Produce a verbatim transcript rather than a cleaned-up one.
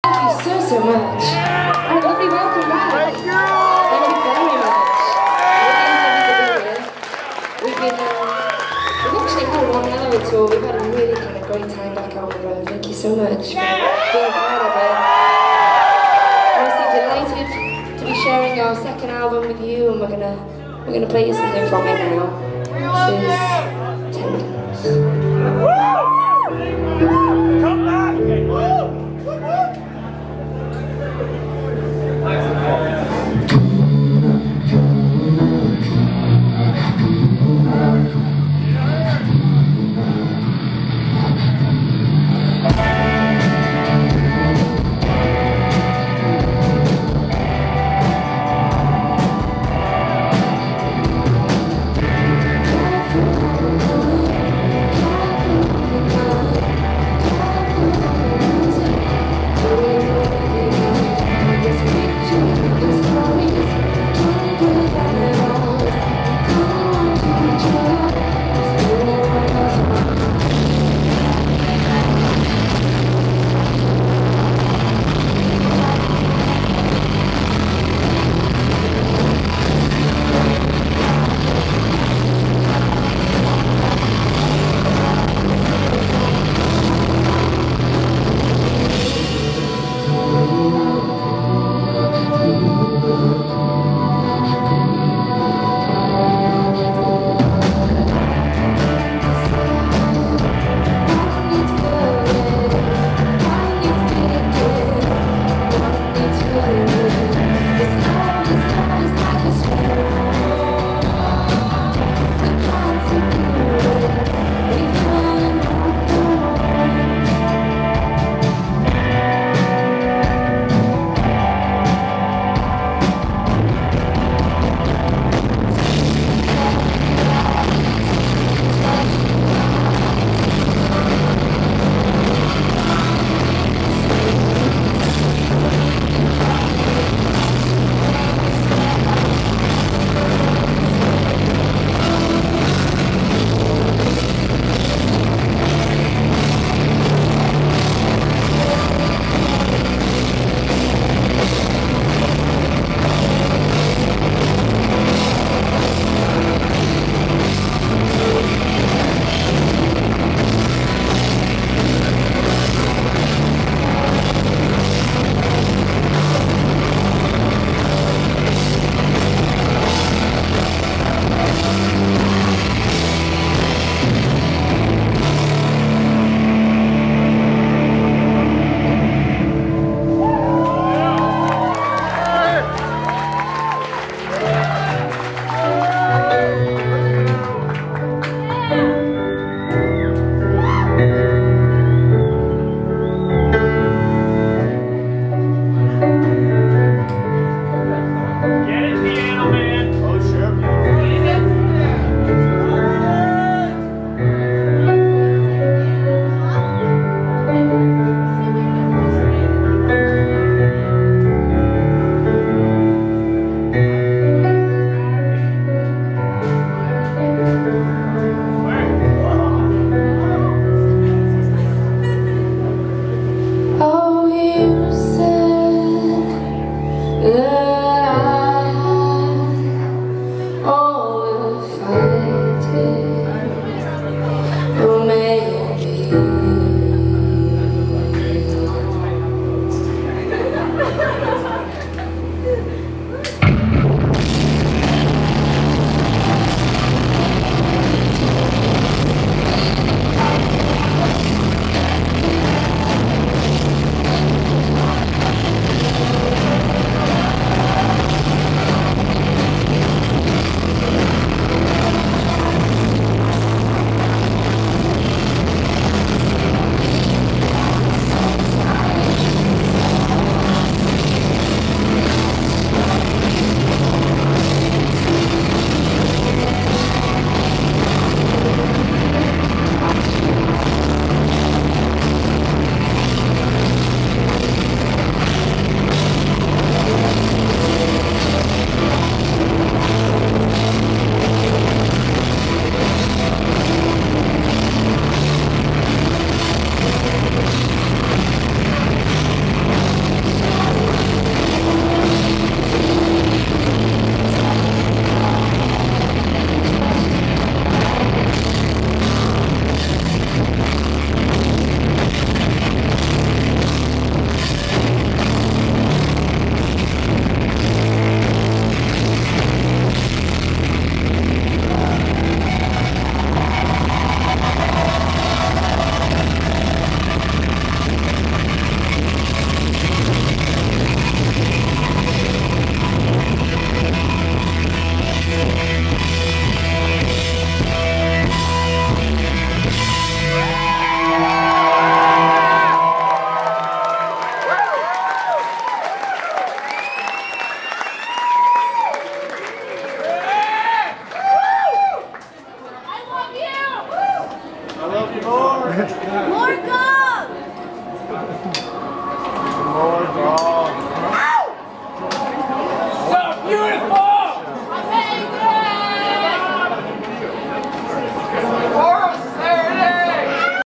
Thank you so, so much. And a lovely welcome back. Thank you. Thank you very much. Really lovely to be here. We've been, um, we've actually had one hell of a tour. We've had a really kind of great time back on the road. Thank you so much for being part of it. I'm also delighted to be sharing our second album with you, and we're gonna we're gonna play you something from it now. This is Tendons.